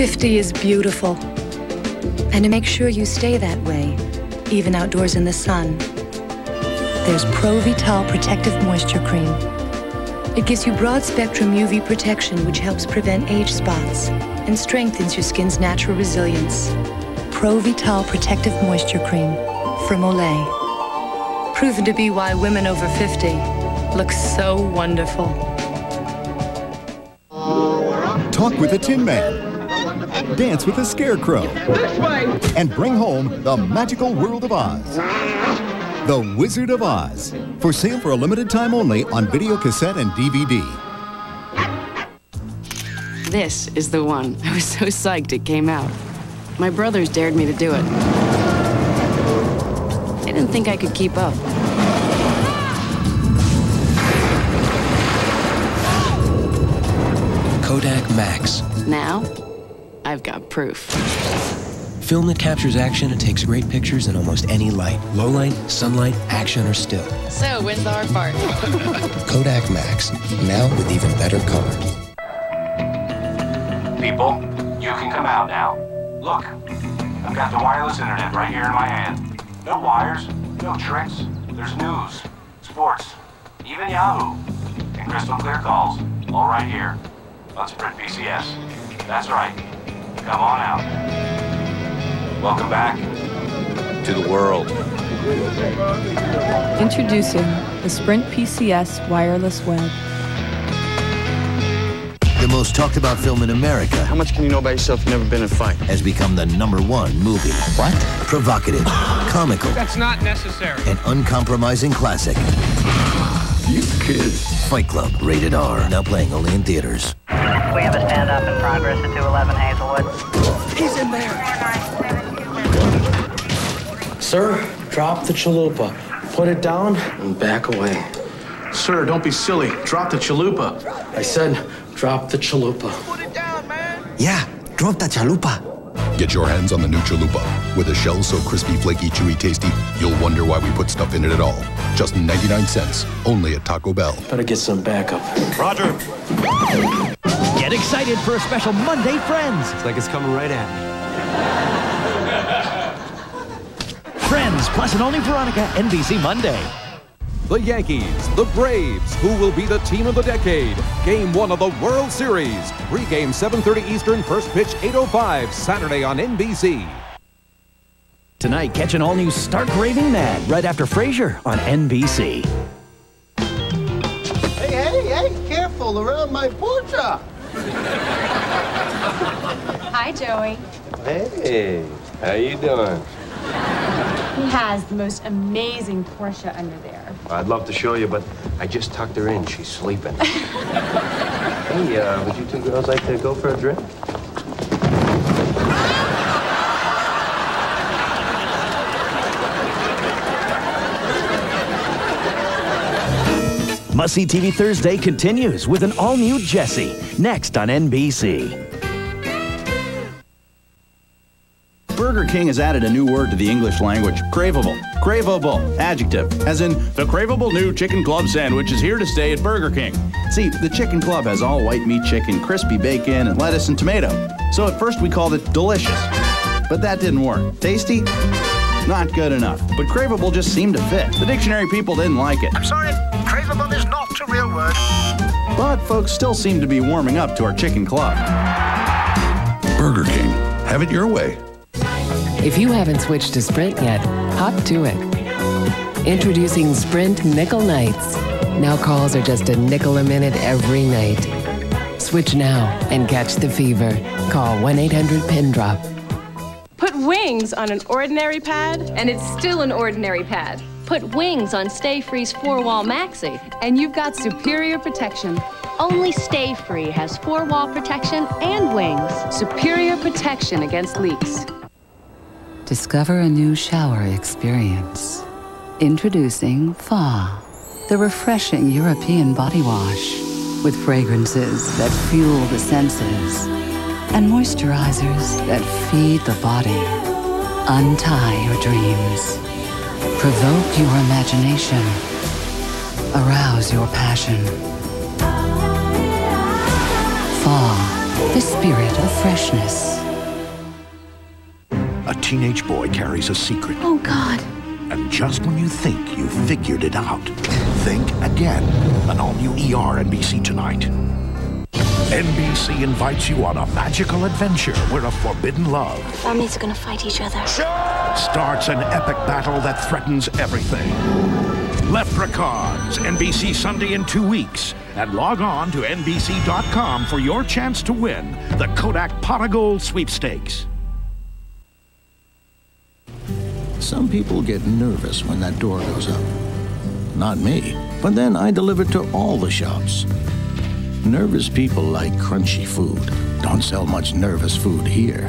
50 is beautiful. And to make sure you stay that way, even outdoors in the sun, there's Pro Vital Protective Moisture Cream. It gives you broad-spectrum UV protection, which helps prevent age spots and strengthens your skin's natural resilience. Pro Vital Protective Moisture Cream from Olay. Proven to be why women over 50 look so wonderful. Talk with a Tin Man. Dance with a Scarecrow. This way! And bring home the magical world of Oz. The Wizard of Oz. For sale for a limited time only on video cassette and DVD. This is the one. I was so psyched it came out. My brothers dared me to do it. They didn't think I could keep up. Kodak Max. Now, I've got proof. Film that captures action and takes great pictures in almost any light. Low light, sunlight, action, or still. So, when's the hard part? Kodak Max. Now with even better color. People, you can come out now. Look, I've got the wireless internet right here in my hand. No wires, no tricks. There's news, sports, even Yahoo, and crystal clear calls, all right here on Sprint PCS. That's right. Come on out. Welcome back to the world. Introducing the Sprint PCS Wireless Web. The most talked about film in America. How much can you know about yourself? You've never been in a fight. Has become the #1 movie. What? Provocative, comical. That's not necessary. An uncompromising classic. You kids. Fight Club, rated R. Now playing only in theaters. We have a stand-up in progress at 211 Hazelwood. He's in there. Sir, drop the chalupa. Put it down and back away. Sir, don't be silly. Drop the chalupa. I said, drop the chalupa. Put it down, man. Yeah, drop the chalupa. Get your hands on the new chalupa. With a shell so crispy, flaky, chewy, tasty, you'll wonder why we put stuff in it at all. Just 99 cents, only at Taco Bell. Better get some backup. Roger. Get excited for a special Monday Friends. It's like it's coming right at me. Friends, plus and only Veronica, NBC Monday. The Yankees, the Braves, who will be the team of the decade? Game 1 of the World Series. Pre-game 7:30 Eastern, first pitch 8:05, Saturday on NBC. Tonight, catch an all-new Stark Raving Mad right after Frasier on NBC. Hey, careful around my Porsche. Hi, Joey. Hey, how you doing? He has the most amazing Porsche under there. I'd love to show you, but I just tucked her in. She's sleeping. Hey, would you two girls like to go for a drink? Must See TV Thursday continues with an all-new Jessie, next on NBC. Burger King has added a new word to the English language, craveable. Craveable, adjective, as in the craveable new Chicken Club sandwich is here to stay at Burger King. See, the Chicken Club has all white meat chicken, crispy bacon, and lettuce and tomato. So at first we called it delicious, but that didn't work. Tasty? Not good enough. But craveable just seemed to fit. The dictionary people didn't like it. I'm sorry, craveable is not a real word. But folks still seem to be warming up to our Chicken Club. Burger King. Have it your way. If you haven't switched to Sprint yet, hop to it. Introducing Sprint Nickel Nights. Now calls are just a nickel a minute every night. Switch now and catch the fever. Call 1-800-PIN-DROP. Put wings on an ordinary pad, and it's still an ordinary pad. Put wings on Stay Free's 4-Wall Maxi, and you've got superior protection. Only Stay Free has 4-wall protection and wings. Superior protection against leaks. Discover a new shower experience. Introducing Fa, the refreshing European body wash with fragrances that fuel the senses and moisturizers that feed the body. Untie your dreams. Provoke your imagination. Arouse your passion. Fa, the spirit of freshness. A teenage boy carries a secret. Oh, God. And just when you think you've figured it out, think again. An all-new ER NBC tonight. NBC invites you on a magical adventure where a forbidden love Families are gonna fight each other. starts an epic battle that threatens everything. Leprechauns, NBC Sunday in 2 weeks. And log on to NBC.com for your chance to win the Kodak Pot of Gold sweepstakes. Some people get nervous when that door goes up. Not me. But then I deliver to all the shops. Nervous people like crunchy food. Don't sell much nervous food here.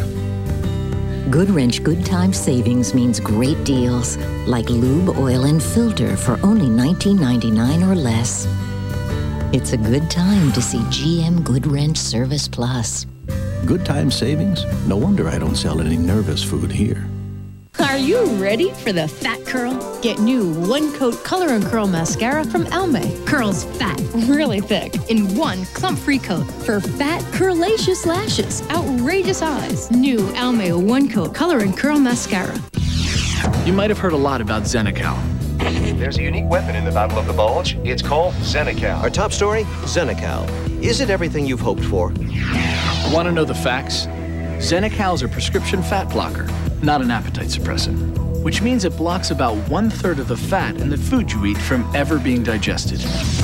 Good Wrench Good Time Savings means great deals, like lube, oil, and filter for only $19.99 or less. It's a good time to see GM Good Wrench Service Plus. Good time savings? No wonder I don't sell any nervous food here. Are you ready for the fat curl? Get new one-coat color and curl mascara from Almay. Curls fat, really thick, in one clump-free coat for fat, curlaceous lashes, outrageous eyes. New Almay one-coat color and curl mascara. You might have heard a lot about Xenical. There's a unique weapon in the Battle of the Bulge. It's called Xenical. Our top story, Xenical. Is it everything you've hoped for? Want to know the facts? Xenical is a prescription fat blocker, not an appetite suppressant, which means it blocks about 1/3 of the fat in the food you eat from ever being digested.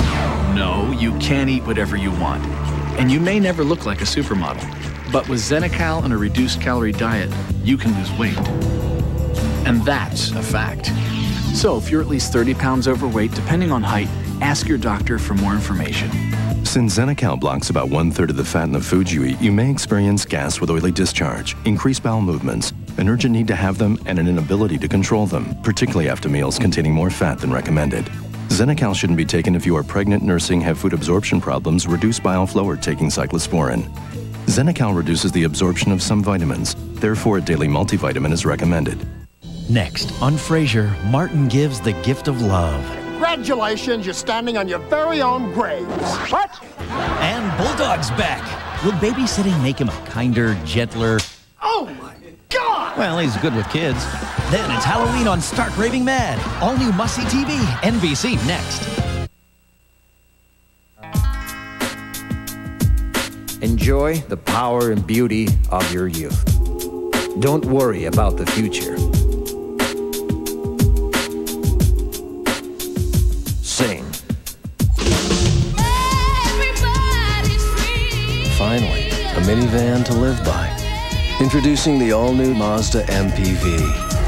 No, you can't eat whatever you want, and you may never look like a supermodel, but with Xenical and a reduced calorie diet, you can lose weight. And that's a fact. So if you're at least 30 pounds overweight, depending on height, ask your doctor for more information. Since Xenical blocks about 1/3 of the fat in the foods you eat, you may experience gas with oily discharge, increased bowel movements, an urgent need to have them, and an inability to control them, particularly after meals containing more fat than recommended. Xenical shouldn't be taken if you are pregnant, nursing, have food absorption problems, reduced bile flow, or taking cyclosporin. Xenical reduces the absorption of some vitamins. Therefore, a daily multivitamin is recommended. Next, on Frasier, Martin gives the gift of love. Congratulations, you're standing on your very own grave. What? And Bulldog's back. Will babysitting make him a kinder, gentler... Oh, my God! Well, he's good with kids. Then it's Halloween on Stark Raving Mad. All new must-see TV. NBC next. Enjoy the power and beauty of your youth. Don't worry about the future. Sing. Finally, a minivan to live by. Introducing the all-new Mazda MPV.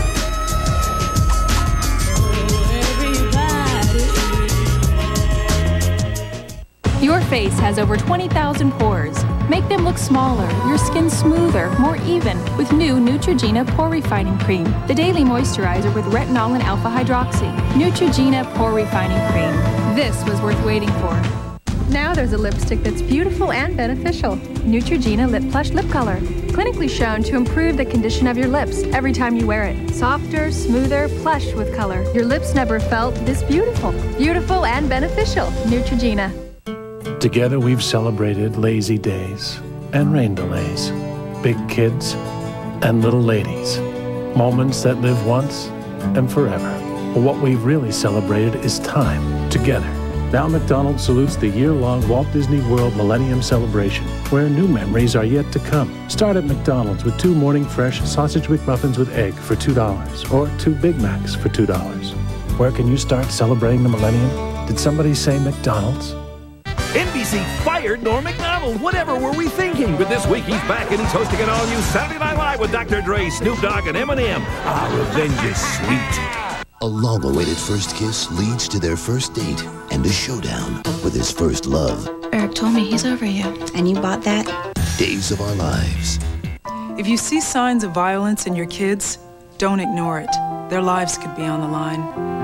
Your face has over 20,000 pores. Make them look smaller, your skin smoother, more even with new Neutrogena Pore Refining Cream. The daily moisturizer with retinol and alpha hydroxy. Neutrogena Pore Refining Cream. This was worth waiting for. Now there's a lipstick that's beautiful and beneficial. Neutrogena Lip Plush Lip Color. Clinically shown to improve the condition of your lips every time you wear it. Softer, smoother, plush with color. Your lips never felt this beautiful. Beautiful and beneficial. Neutrogena. Together we've celebrated lazy days and rain delays, big kids and little ladies, moments that live once and forever. But what we've really celebrated is time together. Now McDonald's salutes the year-long Walt Disney World Millennium Celebration, where new memories are yet to come. Start at McDonald's with 2 morning fresh sausage McMuffins with egg for $2, or 2 Big Macs for $2. Where can you start celebrating the millennium? Did somebody say McDonald's? NBC fired Norm Macdonald. Whatever were we thinking? But this week he's back and he's hosting an all-new Saturday Night Live with Dr. Dre, Snoop Dogg, and Eminem. Ah, revenge is sweet. A long-awaited first kiss leads to their first date and a showdown with his first love. Eric told me he's over you. And you bought that? Days of Our Lives. If you see signs of violence in your kids, don't ignore it. Their lives could be on the line.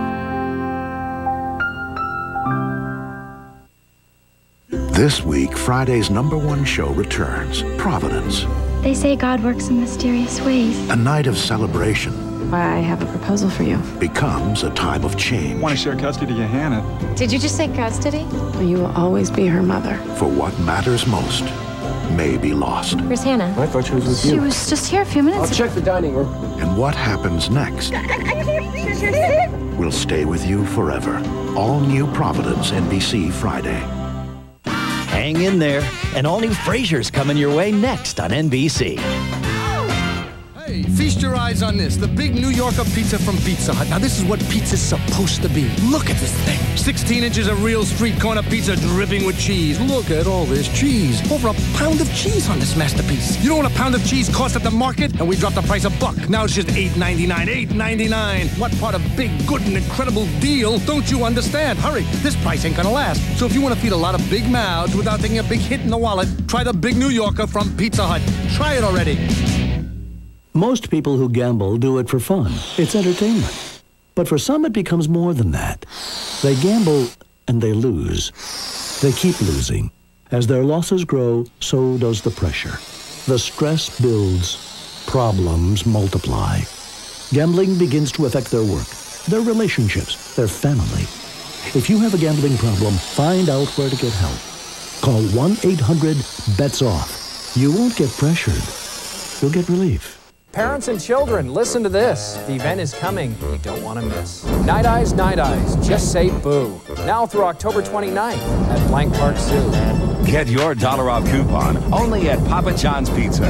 This week, Friday's #1 show returns, Providence. They say God works in mysterious ways. A night of celebration why I have a proposal for you. becomes a time of change. Want to share custody of Hannah? Did you just say custody? You will always be her mother. For what matters most may be lost. Where's Hannah? I thought she was with you. She was just here a few minutes I'll check the dining room. And what happens next will stay with you forever. All new Providence, NBC Friday. Hang in there. An all-new Frasier's coming your way next on NBC. Hey, feast your eyes on this. The big New Yorker pizza from Pizza Hut. Now, this is what pizza's supposed to be. Look at this thing. 16 inches of real street corner pizza dripping with cheese. Look at all this cheese. Over a pound of cheese on this masterpiece. You know what a pound of cheese costs at the market? And we dropped the price $1. Now it's just $8.99. $8.99. What part of big, good, and incredible deal don't you understand? Hurry, this price ain't gonna last. So if you want to feed a lot of big mouths without taking a big hit in the wallet, try the big New Yorker from Pizza Hut. Try it already. Most people who gamble do it for fun. It's entertainment. But for some, it becomes more than that. They gamble and they lose. They keep losing. As their losses grow, so does the pressure. The stress builds. Problems multiply. Gambling begins to affect their work, their relationships, their family. If you have a gambling problem, find out where to get help. Call 1-800-BETS-OFF. You won't get pressured. You'll get relief. Parents and children, listen to this. The event is coming you don't want to miss. Night Eyes, just say boo. Now through October 29th at Blank Park Zoo. Get your $1 off coupon only at Papa John's Pizza.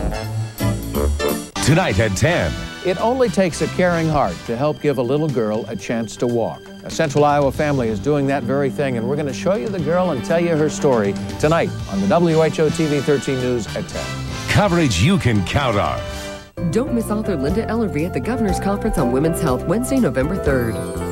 Tonight at 10. It only takes a caring heart to help give a little girl a chance to walk. A Central Iowa family is doing that very thing, and we're going to show you the girl and tell you her story tonight on the WHO TV 13 News at 10. Coverage you can count on. Don't miss author Linda Ellery at the Governor's Conference on Women's Health, Wednesday, November 3rd.